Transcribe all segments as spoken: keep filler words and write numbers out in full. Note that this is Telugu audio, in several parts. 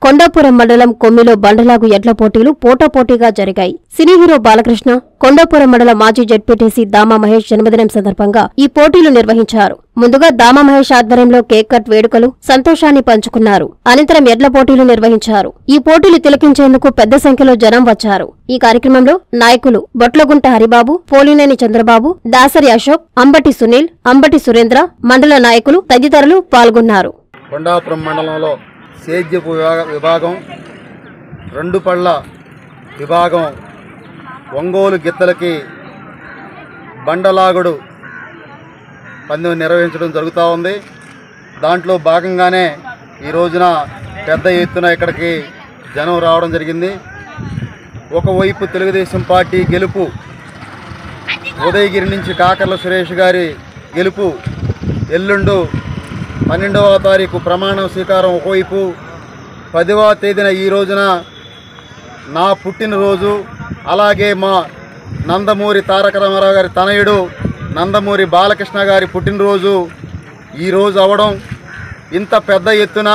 కొండాపురం మండలం కొమ్మిలో బండలాగు ఎడ్ల పోటీలు పోటాపోటీగా జరిగాయి. సినీ హీరో బాలకృష్ణ, కొండాపురం మండలం మాజీ జెడ్పీటీసీ దామా మహేష్ జన్మదినం సందర్భంగా ఈ పోటీలు నిర్వహించారు. ముందుగా దామా మహేష్ ఆధ్వర్యంలో కేక్ కట్ వేడుకలు, సంతోషాన్ని పంచుకున్నారు. అనంతరం ఎడ్ల పోటీలు నిర్వహించారు. ఈ పోటీలు తిలకించేందుకు పెద్ద సంఖ్యలో జనం వచ్చారు. ఈ కార్యక్రమంలో నాయకులు బొట్లగుంట హరిబాబు, పోలినేని చంద్రబాబు, దాసరి అశోక్, అంబటి సునీల్, అంబటి సురేంద్ర, మండల నాయకులు తదితరులు పాల్గొన్నారు. కొండాపురం మండలంలో సేద్యపు విభాగం, రెండు పళ్ల విభాగం, ఒంగోలు గిత్తలకి బండలాగుడు పందెం నిర్వహించడం జరుగుతూ ఉంది. దాంట్లో భాగంగానే ఈ రోజున పెద్ద ఎత్తున ఇక్కడికి జనం రావడం జరిగింది. ఒకవైపు తెలుగుదేశం పార్టీ గెలుపు, ఉదయగిరి నుంచి కాకర్ల సురేష్ గారి గెలుపు, ఎల్లుండు పన్నెండవ తారీఖు ప్రమాణం స్వీకారం ఒకవైపు, పదవ తేదీన ఈ రోజున నా పుట్టినరోజు, అలాగే మా నందమూరి తారక రామారావు గారి తనయుడు నందమూరి బాలకృష్ణ గారి పుట్టినరోజు ఈరోజు అవడం, ఇంత పెద్ద ఎత్తున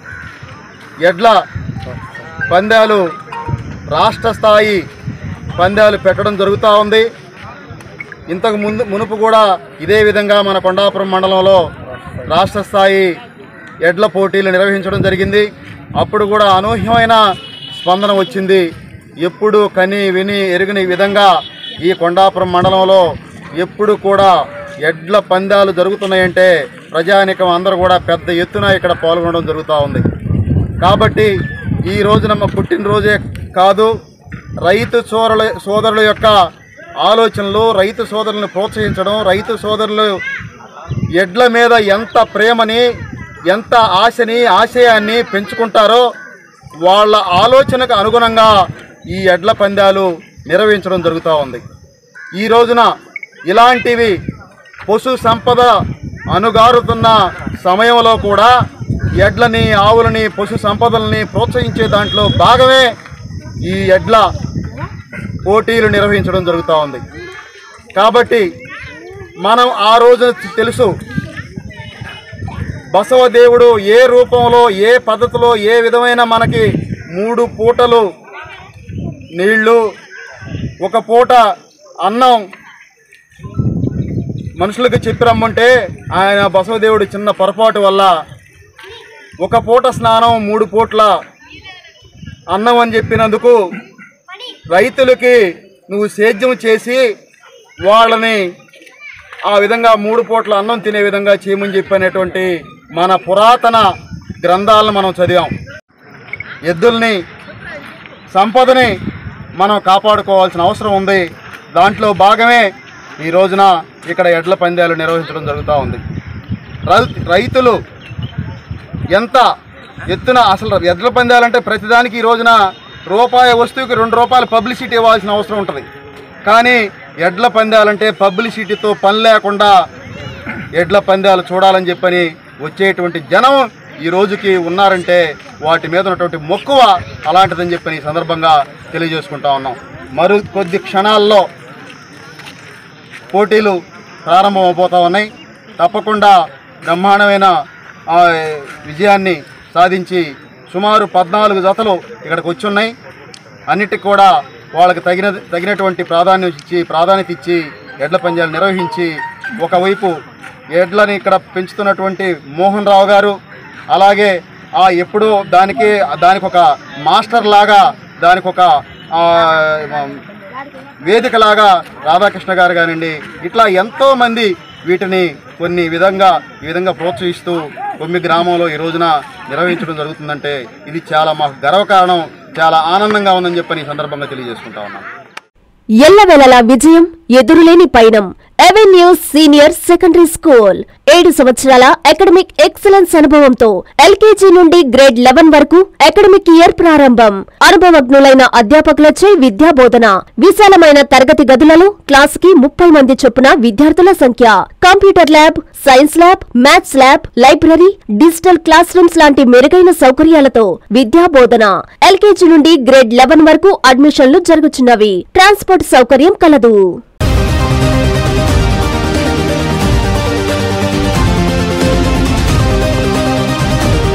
ఎడ్ల పందాలు రాష్ట్ర స్థాయి పందాలు పెట్టడం జరుగుతూ ఉంది. ఇంతకు ముందు మునుపు కూడా ఇదే విధంగా మన కొండాపురం మండలంలో రాష్ట్ర స్థాయి ఎడ్ల పోటీలు నిర్వహించడం జరిగింది. అప్పుడు కూడా అనూహ్యమైన స్పందన వచ్చింది. ఎప్పుడు కని విని ఎరుగని విధంగా ఈ కొండాపురం మండలంలో ఎప్పుడు కూడా ఎడ్ల పందాలు జరుగుతున్నాయంటే ప్రజానికం అందరూ కూడా పెద్ద ఎత్తున ఇక్కడ పాల్గొనడం జరుగుతూ ఉంది. కాబట్టి ఈ రోజున మా పుట్టినరోజే కాదు, రైతు సోదరుల సోదరుల యొక్క ఆలోచనలు, రైతు సోదరులను ప్రోత్సహించడం, రైతు సోదరులు ఎడ్ల మీద ఎంత ప్రేమని, ఎంత ఆశని, ఆశయాన్ని పెంచుకుంటారో వాళ్ళ ఆలోచనకు అనుగుణంగా ఈ ఎడ్ల పందాలు నిర్వహించడం జరుగుతూ ఉంది. ఈ రోజున ఇలాంటివి పశు సంపద అనుగారుతున్న సమయంలో కూడా ఎడ్లని, ఆవులని, పశు సంపదలని ప్రోత్సహించే దాంట్లో భాగమే ఈ ఎడ్ల పోటీలు నిర్వహించడం జరుగుతూ ఉంది. కాబట్టి మనం ఆ రోజు తెలుసు, బసవదేవుడు ఏ రూపంలో, ఏ పద్ధతిలో, ఏ విధమైన మనకి మూడు పూటలు నీళ్లు, ఒక పూట అన్నం మనుషులకు చెప్పి రమ్మంటే ఆయన బసవదేవుడు చిన్న పొరపాటు వల్ల ఒక పూట స్నానం, మూడు పూట్ల అన్నం అని చెప్పినందుకు రైతులకి నువ్వు సేద్యం చేసి వాళ్ళని ఆ విధంగా మూడు పూట్ల అన్నం తినే విధంగా చేయమని చెప్పినటువంటి మన పురాతన గ్రంథాలను మనం చదివాం. ఎద్దుల్ని, సంపదని మనం కాపాడుకోవాల్సిన అవసరం ఉంది. దాంట్లో భాగమే ఈ రోజున ఇక్కడ ఎడ్ల పందాలు నిర్వహించడం జరుగుతూ ఉంది. రైతులు ఎంత ఎత్తున అసలు ఎడ్ల పందాలంటే ప్రతిదానికి ఈ రోజున రూపాయి వస్తువుకి రెండు రూపాయలు పబ్లిసిటీ ఇవ్వాల్సిన అవసరం ఉంటుంది. కానీ ఎడ్ల పందాలంటే పబ్లిసిటీతో పని లేకుండా ఎడ్ల పందాలు చూడాలని చెప్పని వచ్చేటువంటి జనం ఈ రోజుకి ఉన్నారంటే వాటి మీద ఉన్నటువంటి మక్కువ అలాంటిదని చెప్పని ఈ సందర్భంగా తెలియజేసుకుంటా ఉన్నాం. మరో కొద్ది క్షణాల్లో పోటీలు ప్రారంభమైపోతూ ఉన్నాయి. తప్పకుండా బ్రహ్మాండమైన విజయాన్ని సాధించి సుమారు పద్నాలుగు జతలు ఇక్కడికి వచ్చి ఉన్నాయి. అన్నిటికి కూడా వాళ్ళకి తగిన తగినటువంటి ప్రాధాన్యత ఇచ్చి ప్రాధాన్యత ఇచ్చి ఎడ్ల పందాలు నిర్వహించి, ఒకవైపు ఎడ్లని ఇక్కడ పెంచుతున్నటువంటి మోహన్ రావు గారు, అలాగే ఆ ఎప్పుడూ దానికి దానికి ఒక మాస్టర్ లాగా, దానికి ఒక వేదికలాగా రాధాకృష్ణ గారు కానివ్వండి, ఇట్లా ఎంతోమంది వీటిని కొన్ని విధంగా ఈ విధంగా ప్రోత్సహిస్తూ కొమ్మి గ్రామంలో ఈ రోజున నిర్వహించడం జరుగుతుందంటే ఇది చాలా మాకు గర్వకారణం, చాలా ఆనందంగా ఉందని చెప్పని ఈ సందర్భంగా తెలియజేసుకుంటా ఉన్నాం. ఎల్లవెల్లలా విజయం, ఎదురులేని పయనం. ఎవెన్యూస్ సీనియర్ సెకండరీ స్కూల్ ఏడు సంవత్సరాల అకాడమిక్ ఎక్సలెన్స్ అనుభవంతో ఎల్కేజీ నుండి గ్రేడ్ లెవెన్ వరకు అకాడమిక్ ఇయర్ ప్రారంభం. అనుభవజ్ఞులైన అధ్యాపకులచే విద్యా బోధన. విశాలమైన తరగతి గదులలో క్లాస్ కి ముప్పై మంది చొప్పున విద్యార్థుల సంఖ్య. Computer lab, science lab, maths lab, library, digital class rooms లాంటి మెరుగైన సౌకర్యాలతో విద్యా బోధన. ఎల్కేజీ నుండి గ్రేడ్ లెవెన్ వరకు అడ్మిషన్లు జరుగుతున్నవి. ట్రాన్స్పోర్ట్ సౌకర్యం కలదు.